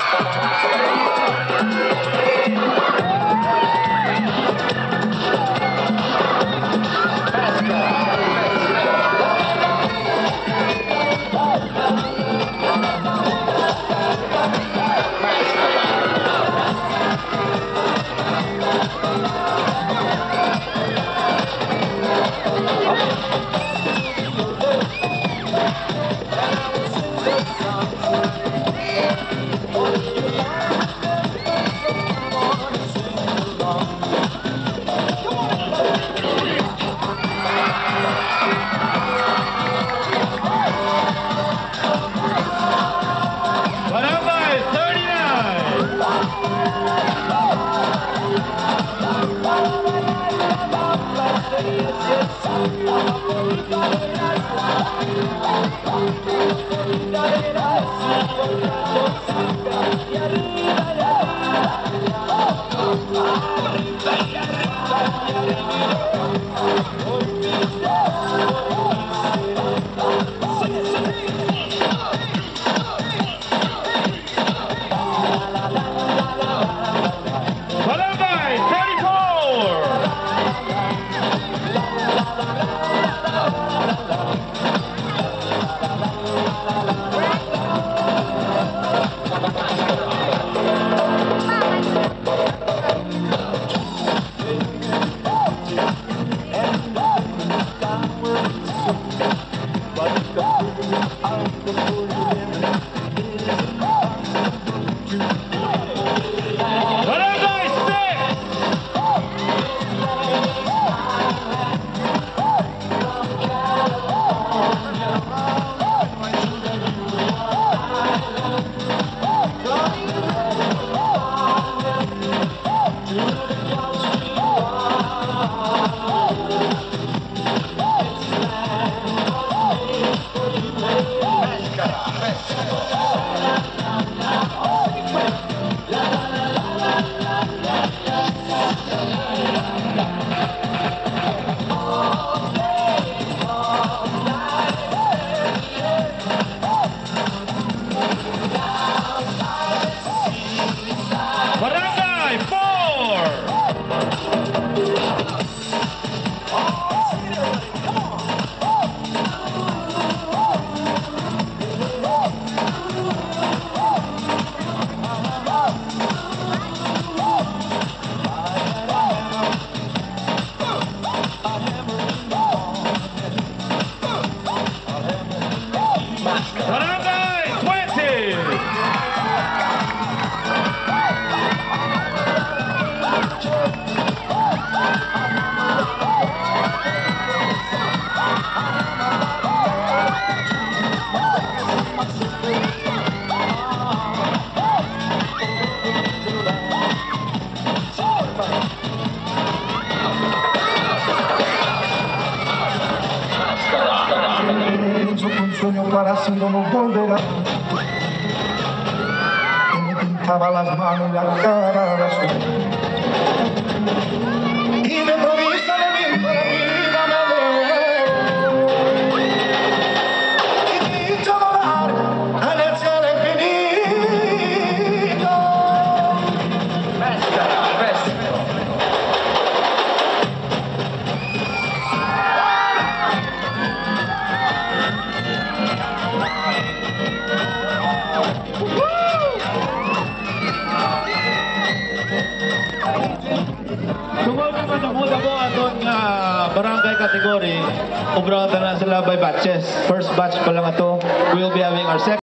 Para siempre no volverá. Y me pintaba las manos y la cara azul. Y de provisa de viento la vida me dio. Y dicho volar en el cielo infinito. Barangay category, ubrata na sila by batches. First batch pa lang ito. We will be having our second